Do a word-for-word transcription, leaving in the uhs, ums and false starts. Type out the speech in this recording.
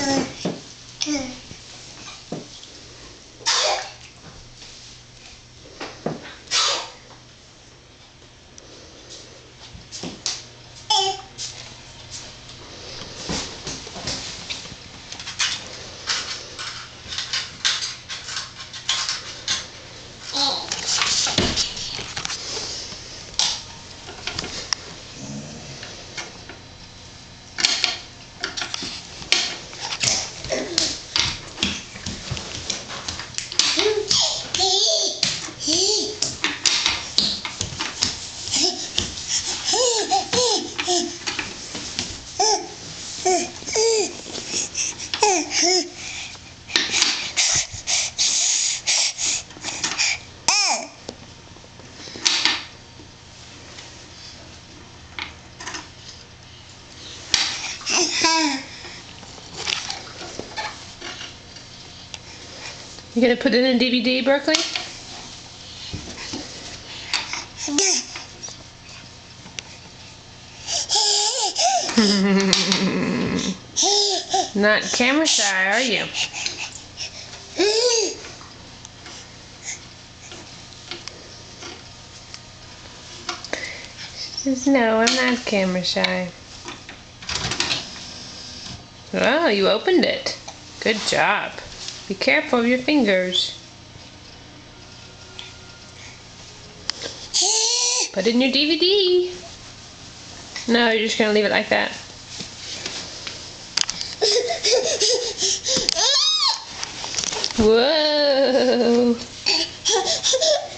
You gonna put it in a D V D, Berkeley? Not camera shy, are you? She says, no, I'm not camera shy. Oh, you opened it. Good job. Be careful of your fingers. Put it in your D V D. No, you're just gonna leave it like that. Whoa.